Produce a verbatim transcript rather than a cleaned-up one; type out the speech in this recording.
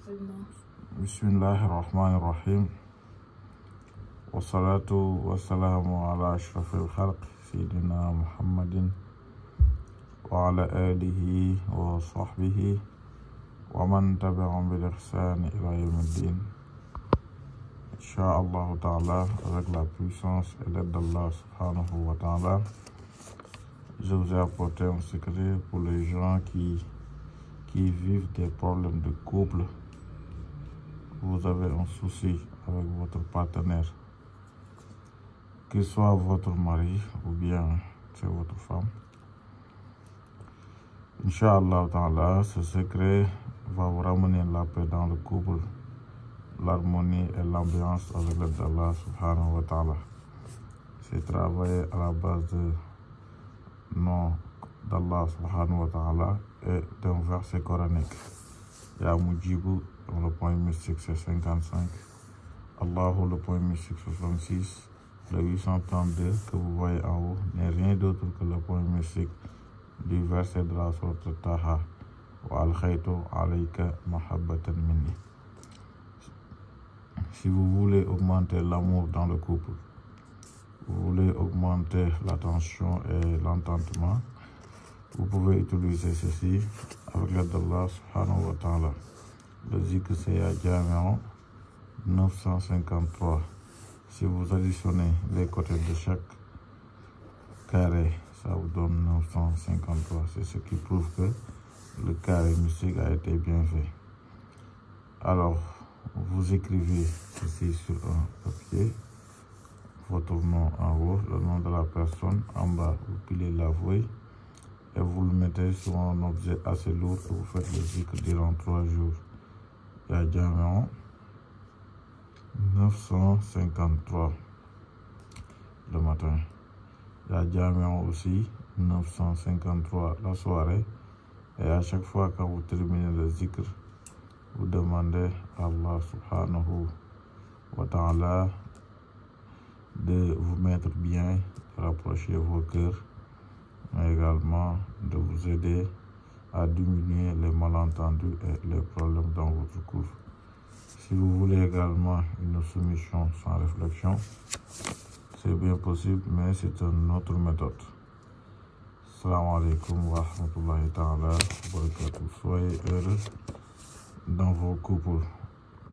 Bismillahi rahmani rahim. Wassalatu wassalamu ala ashrafil khalq sayyidina Muhammadin wa ala alihi wa sahbihi wa man tabi'ahum bil ihsani ila yawmiddin. Inch'Allah ta'ala, avec la puissance et l'aide d'Allah subhanahu wa ta'ala, je vous ai apporté un secret pour les gens qui, qui vivent des problèmes de couple. Vous avez un souci avec votre partenaire, qu'il soit votre mari ou bien c'est votre femme. Inch'Allah ta'ala, ce secret va vous ramener la paix dans le couple, l'harmonie et l'ambiance avec l'aide d'Allah subhanahu wa ta'ala. C'est travaillé à la base de nom d'Allah subhanahu wa ta'ala et d'un verset coranique. Ya Mujibu, dans le point mystique c'est cinquante-cinq. Allahu, le point mystique soixante-six. Le huit cent trente-deux que vous voyez en haut n'est rien d'autre que le point mystique du verset de la sourate Taha. Wa al-khaytu alayka mahabbatan minni. Si vous voulez augmenter l'amour dans le couple, vous voulez augmenter l'attention et l'entendement, vous pouvez utiliser ceci avec l'aide d'Allah subhanahu wa ta'ala. Le zikr c'est Ya Jami'u neuf cent cinquante-trois. Si vous additionnez les côtés de chaque carré, ça vous donne neuf cent cinquante-trois. C'est ce qui prouve que le carré mystique a été bien fait. Alors, vous écrivez ceci sur un papier, votre nom en haut, le nom de la personne, en bas, vous pilez la feuille et vous le mettez sur un objet assez lourd et vous faites le zikr durant trois jours. Ya Jami'u neuf cent cinquante-trois le matin. Ya Jami'u aussi neuf cent cinquante-trois la soirée. Et à chaque fois que vous terminez le zikr, vous demandez à Allah subhanahu wa ta'ala de vous mettre bien, de rapprocher vos cœurs, mais également de vous aider à diminuer les malentendus et les problèmes dans votre couple. Si vous voulez également une soumission sans réflexion, c'est bien possible, mais c'est une autre méthode. Assalamu alaikum wa rahmatullahi ta'ala wa barakatuh. Soyez heureux dans vos couples.